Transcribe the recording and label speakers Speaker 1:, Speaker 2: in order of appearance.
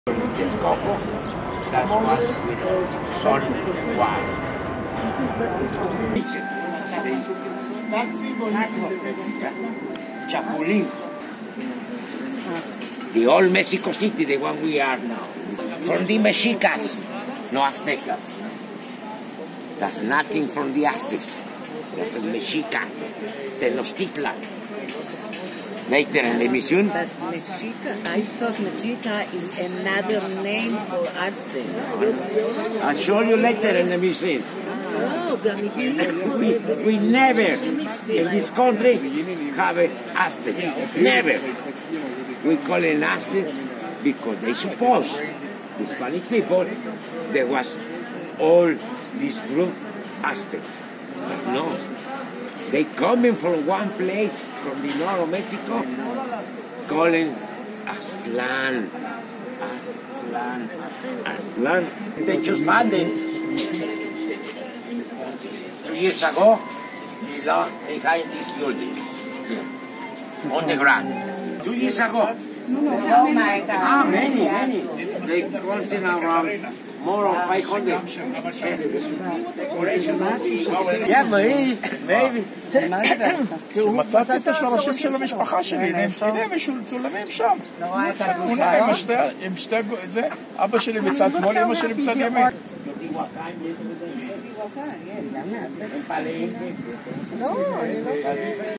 Speaker 1: Coco, that was with salt and water.
Speaker 2: That symbol is in the Mexica.
Speaker 1: Chapulín. The old Mexico City, the one we are now. From the Mexicas, no Aztecas. That's nothing from the Aztecs. That's the Mexica, Tenochtitlan. Later in the mission.
Speaker 3: But Mexica, I thought Mexica is another name for Aztec.
Speaker 1: I'll show you later in the mission. We never in this country have an Aztec. Never. We call it Aztec because they suppose the Spanish people there was all this group Aztecs. But no. They coming from one place, from the north of Mexico, calling Aztlan. They just found it 2 years ago, behind this building, here, on the ground. 2 years ago.
Speaker 3: Oh my God.
Speaker 1: Many. They costing around more than 500.
Speaker 2: Yeah, maybe. מצאתי את השורשים של המשפחה שלי, הם מצולמים שם. תמונה עם שתי... אבא שלי בצד שמאל, אמא שלי בצד ימין.
Speaker 3: No,